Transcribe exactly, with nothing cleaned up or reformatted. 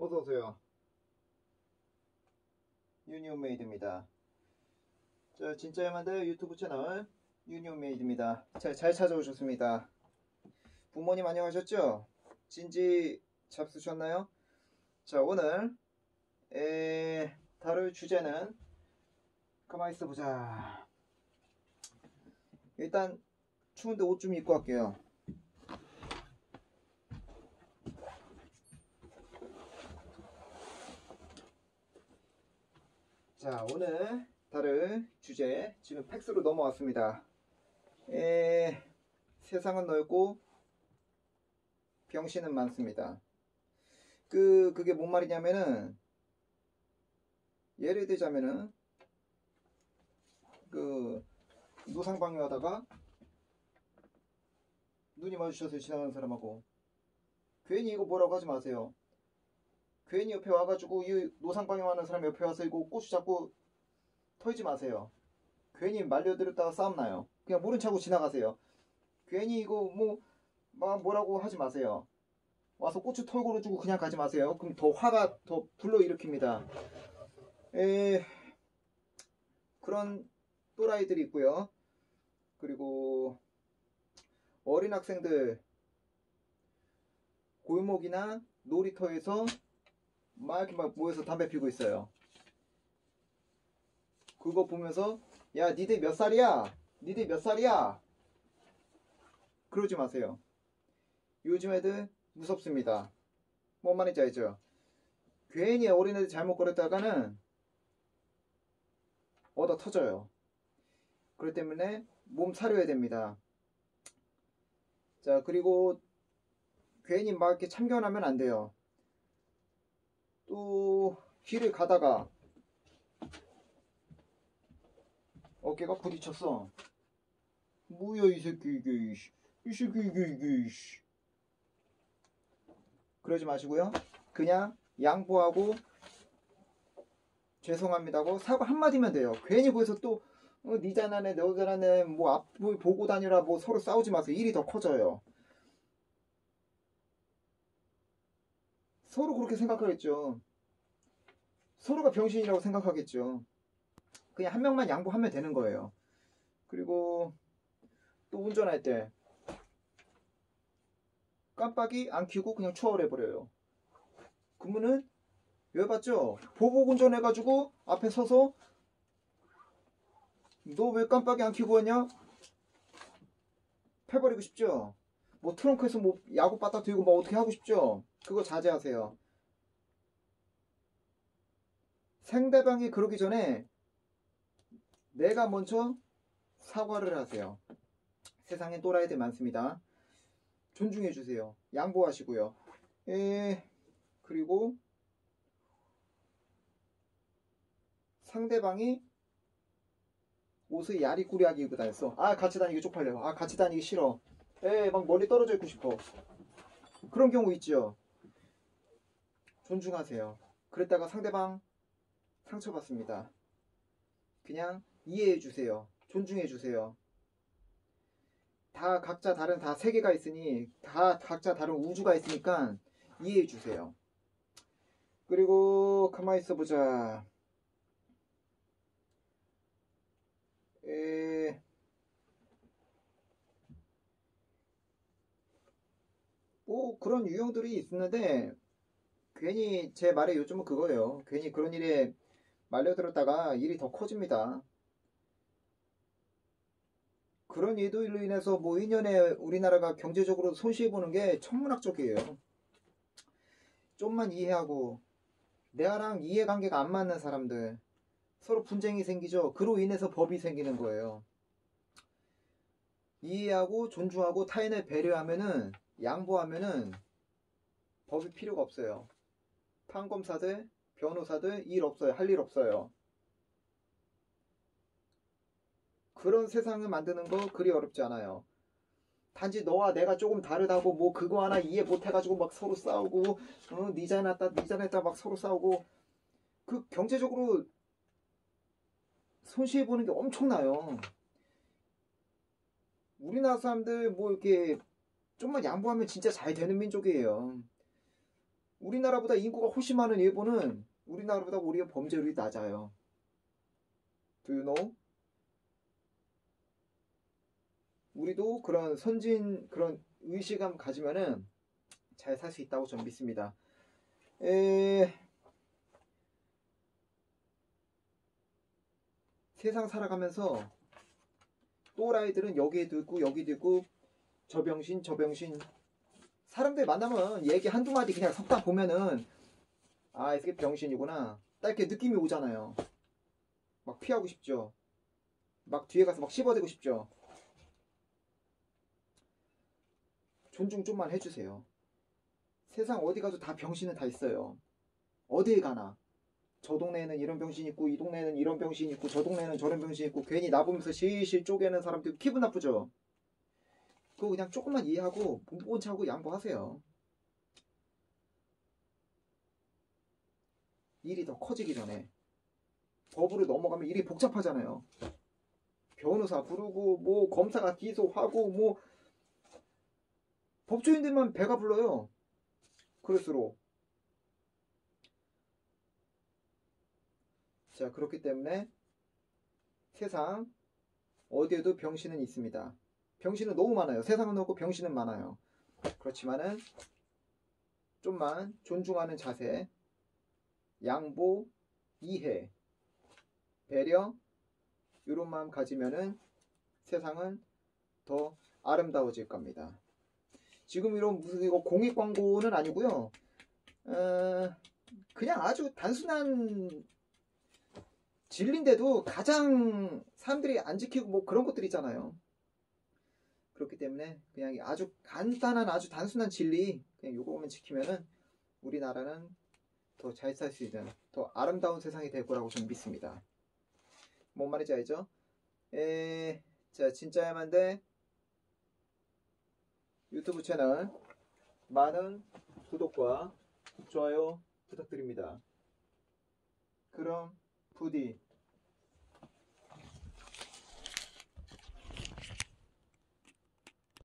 어서오세요. 유니온메이드입니다. 저 진짜 야만대 유튜브 채널 유니온메이드입니다. 잘, 잘 찾아오셨습니다. 부모님 안녕하셨죠? 진지 잡수셨나요? 자, 오늘 에, 다룰 주제는 가만히 있어보자. 일단 추운데 옷 좀 입고 갈게요. 자, 오늘 다룰 주제, 지금 팩스로 넘어왔습니다. 에, 세상은 넓고 병신은 많습니다. 그 그게 뭔 말이냐면은, 예를 들자면은 그 노상방뇨하다가 눈이 마주쳐서 지나가는 사람하고 괜히 이거 뭐라고 하지 마세요. 괜히 옆에 와가지고 이 노상방뇨하는 사람 옆에 와서 이거 고추 잡고 털지 마세요. 괜히 말려들었다가 싸움 나요. 그냥 모른 척하고 지나가세요. 괜히 이거 뭐 막 뭐라고 하지 마세요. 와서 고추 털고를 주고 그냥 가지 마세요. 그럼 더 화가 더 불러일으킵니다. 에, 그런 또라이들이 있고요. 그리고 어린 학생들 골목이나 놀이터에서 막 이렇게 막 모여서 담배 피우고 있어요. 그거 보면서 야, 니들 몇 살이야? 니들 몇 살이야? 그러지 마세요. 요즘 애들 무섭습니다. 뭔 말인지 알죠? 괜히 어린애들 잘못 걸었다가는 얻어 터져요. 그렇기 때문에 몸 사려야 됩니다. 자, 그리고 괜히 막 이렇게 참견하면 안 돼요. 또 길을 가다가 어깨가 부딪혔어. 뭐야 이 새끼 이게, 이 새끼 이게 이게. 그러지 마시고요. 그냥 양보하고 죄송합니다고 사과 한마디면 돼요. 괜히 거기서 또 어, 니 잘하네 너 잘하네 뭐 앞을 보고 다니라 뭐 서로 싸우지 마세요. 일이 더 커져요. 서로 그렇게 생각하겠죠. 서로가 병신이라고 생각하겠죠. 그냥 한 명만 양보하면 되는 거예요. 그리고 또 운전할 때 깜빡이 안 켜고 그냥 추월해버려요. 그러면은 열받죠? 보복 운전해가지고 앞에 서서 너 왜 깜빡이 안 켜고 왔냐? 패버리고 싶죠? 뭐 트렁크에서 뭐 야구 바닥 들고 뭐 어떻게 하고 싶죠? 그거 자제하세요. 상대방이 그러기 전에 내가 먼저 사과를 하세요. 세상엔 또라이들 많습니다. 존중해주세요. 양보하시고요. 에, 그리고 상대방이 옷을 야리꾸리하게 입고 다녔어. 아, 같이 다니기 쪽팔려. 아, 같이 다니기 싫어. 에, 막 멀리 떨어져 있고 싶어. 그런 경우 있죠. 존중하세요. 그랬다가 상대방 상처받습니다. 그냥 이해해주세요. 존중해주세요. 다 각자 다른 다 세계가 있으니 다 각자 다른 우주가 있으니까 이해해주세요. 그리고 가만히 있어보자. 에... 뭐 그런 유형들이 있는데 괜히 제 말에 요즘은 그거예요. 괜히 그런 일에 말려들었다가 일이 더 커집니다. 그런 일로 인해서 뭐 일 년에 우리나라가 경제적으로 손실보는 게 천문학적이에요. 좀만 이해하고 내가랑 이해관계가 안 맞는 사람들 서로 분쟁이 생기죠. 그로 인해서 법이 생기는 거예요. 이해하고 존중하고 타인을 배려하면은 양보하면은 법이 필요가 없어요. 판검사들, 변호사들 일 없어요. 할 일 없어요. 그런 세상을 만드는 거 그리 어렵지 않아요. 단지 너와 내가 조금 다르다고 뭐 그거 하나 이해 못해가지고 막 서로 싸우고 어, 니 잘났다 니 잘났다 막 서로 싸우고 그 경제적으로 손실보는 게 엄청나요. 우리나라 사람들 뭐 이렇게 좀만 양보하면 진짜 잘 되는 민족이에요. 우리나라보다 인구가 훨씬 많은 일본은 우리나라보다 오히려 범죄율이 낮아요. Do you know? 우리도 그런 선진 그런 의식감 가지면은 잘 살 수 있다고 저는 믿습니다. 에... 세상 살아가면서 또라이들은 여기에도 있고 여기도 있고 저 병신 저 병신 사람들 만나면 얘기 한두 마디 그냥 섞다 보면은 아 이게 병신이구나 딱 이렇게 느낌이 오잖아요. 막 피하고 싶죠. 막 뒤에 가서 막 씹어대고 싶죠. 존중 좀만 해주세요. 세상 어디 가도 다 병신은 다 있어요. 어디에 가나 저 동네에는 이런 병신이 있고 이 동네에는 이런 병신이 있고 저 동네에는 저런 병신이 있고 괜히 나 보면서 실실 쪼개는 사람들 기분 나쁘죠. 그거 그냥 조금만 이해하고 못 본 척하고 양보하세요. 일이 더 커지기 전에 법으로 넘어가면 일이 복잡하잖아요. 변호사 부르고 뭐 검사가 기소하고 뭐 법조인들만 배가 불러요. 그럴수록 자 그렇기 때문에 세상 어디에도 병신은 있습니다. 병신은 너무 많아요. 세상은 없고 병신은 많아요. 그렇지만은 좀만 존중하는 자세, 양보, 이해, 배려 이런 마음 가지면은 세상은 더 아름다워질 겁니다. 지금 이런 무슨 이거 공익 광고는 아니고요. 어, 그냥 아주 단순한 진리인데도 가장 사람들이 안 지키고 뭐 그런 것들 있잖아요. 그렇기 때문에 그냥 아주 간단한 아주 단순한 진리 그냥 요거만 지키면은 우리나라는 더 잘 살 수 있는 더 아름다운 세상이 될 거라고 저는 믿습니다. 뭔 말인지 알죠? 에, 자 진짜야만데 유튜브 채널 많은 구독과 좋아요 부탁드립니다. 그럼 부디